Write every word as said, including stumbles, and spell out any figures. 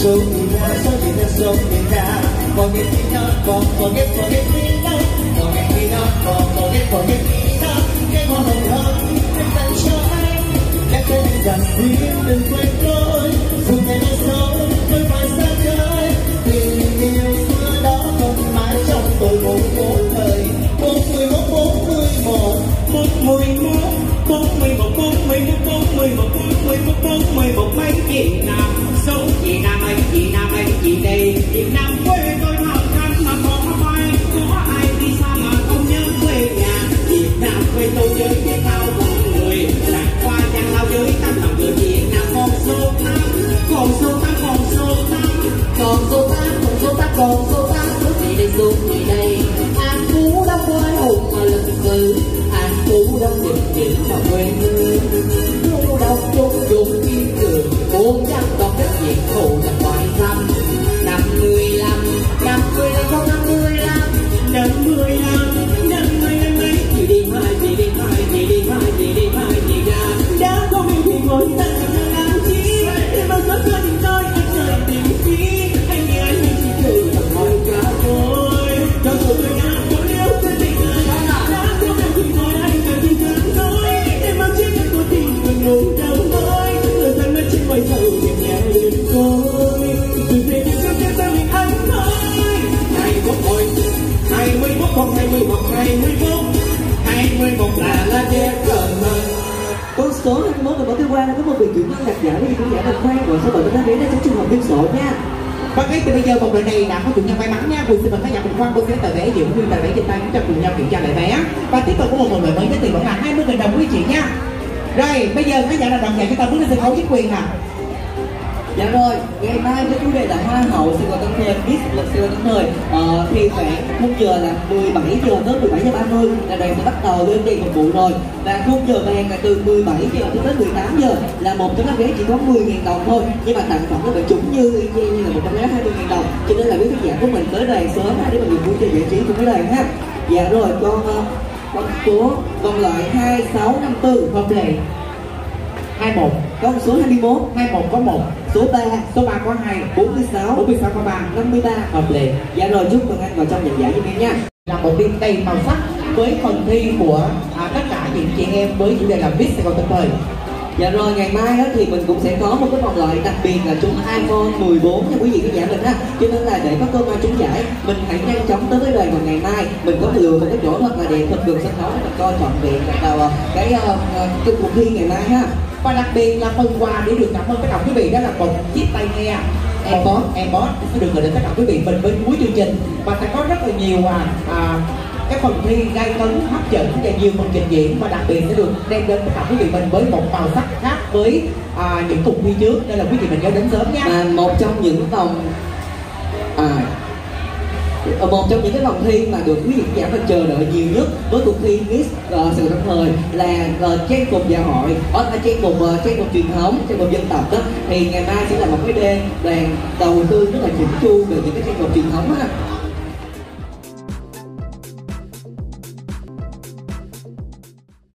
So Ina, so Ina, so Ina. Forget me not, for, forget, forget me not. Forget me not, for, forget, forget me not. Cái hoa hồng thơm, em dành cho anh. Nhắc đến anh rằng riêng đừng quên tôi. Dù ngày mai sau, tôi phải xa trời. Tình yêu xưa đó còn mãi trong tôi một bốn thời. Bốn mươi một, bốn mươi một, bốn mươi một, bốn mươi một, bốn mươi một, bốn mươi một, bốn mươi một, bốn mươi một. Mấy chị nào sống chị nam anh chị nam anh chị đây Việt Nam quê tôi học thanh mà có bay có ai đi xa mà không nhớ quê nhà Việt Nam quê tôi chơi với bao con người lạc qua giang lao dưới tâm lòng người Việt Nam con số tám con số tám con số tám còn số tám còn số tám còn số tám lúc gì đây xuống gì đây An Phú đông quê hùng mà lịch sử An Phú đông định điểm mà quê hương Phú đông chung chung kim cường bốn trăm con đất Việt khổ là ngoài trăm năm mươi lăm năm mươi lăm không năm mươi lăm năm mươi lăm năm mươi lăm mấy chị đi hai chị đi hai chị đi hai chị đi hai chị ra đã không yêu thì ngồi ta chẳng làm chi để bao giờ có những tôi anh trời tìm chi anh nghe anh chỉ cười thật hỏi cả tôi cho tôi tôi ngã tôi yêu tôi tình người đã không yêu thì ngồi anh cần thì chẳng nói để bao chiếc cho tôi tình người ngủ đâu thôi người thân nó trên quay đầu nhẹ nhẹ lên tôi từ về đi trong đêm ta mình anh thôi hai mươi mốt thôi hai mươi mốt không hai mươi một hai mươi mốt hai mươi mốt là là đẹp cờ mờ con số hai mươi mốt là có thứ qua có một vị chuyển nhân đặc giải với khán giả đồng khoan rồi sau đó chúng ta đến đây trong trường hợp biên sổ nha. Và ngay từ bây giờ một đội này đã có chủ nhân may mắn nha. Quỳnh xin mời khán giả Bình Quang cô sẽ tờ vé dự nguyên tờ vé trên tay cho cùng nhau kiểm tra lại vé. Và tiếp tục có một đội mới giá tiền vẫn là hai mươi nghìn đồng quý chị nha. Rồi bây giờ khán giả là đồng giải chúng ta bước lên sân khấu với Quyền à. Dạ rồi, ngày mai với chủ đề là Hoa hậu Sài Gòn Tân Thời, Miss Lực Sài Gòn Tân Thời ờ, thì khoảng khung giờ là mười bảy giờ tới mười bảy giờ ba mươi là đoàn sẽ bắt đầu lên đèn phục vụ rồi. Và khung giờ vàng là từ mười bảy giờ cho tới mười tám giờ là một tấm vé chỉ có mười nghìn đồng thôi. Nhưng mà tặng phẩm các bạn chúng như y chang như là một tấm vé hai mươi nghìn đồng. Cho nên là quý khán giả của mình tới đoàn sớm để mà mình vui chơi giải trí cùng với đoàn ha. Dạ rồi, con con số còn lại hai sáu năm tư hợp lệ hai một con số hai mươi mốt hai một có một số ba số ba có hai bốn mươi sáu bốn mươi sáu có ba năm mươi ba hợp lệ. Dạ rồi, chúc mừng anh vào trong nhận giải cho em nha. Là một đêm đầy màu sắc với phần thi của à, tất cả những chị em với chủ đề là Miss Sài Gòn Tân Thời. Dạ rồi, ngày mai đó thì mình cũng sẽ có một cái vòng loại đặc biệt là trúng iPhone mười bốn cho quý vị khán giả mình ha. Cho nên là để có cơ may trúng giải, mình hãy nhanh chóng tới với đoàn vào ngày mai. Mình có lựa một cái chỗ thật là đẹp, thật gần sân khấu để mình coi trọn vẹn vào cái uh, cái cuộc thi ngày mai ha. Và đặc biệt là phần quà để được cảm ơn tất cả quý vị đó là một chiếc tai nghe AirPods AirPods sẽ được gửi đến tất cả quý vị mình bên cuối chương trình và sẽ có rất là nhiều à, à, cái phần thi gây cấn hấp dẫn và nhiều phần trình diễn và đặc biệt sẽ được đem đến tất cả quý vị mình với một màu sắc khác với à, những cuộc thi trước nên là quý vị mình nhớ đến sớm nha. À, một trong những vòng à, một trong những cái vòng thi mà được quý vị khán giả mình chờ đợi nhiều nhất với cuộc thi Miss uh, Sài Gòn Tân Thời là uh, trang phục dạ hội, đó là trang phục uh, trang phục truyền thống, trang phục dân tộc đó, thì ngày mai sẽ là một cái đêm đoàn đầu tư rất là chỉnh chu về những cái trang phục truyền thống á.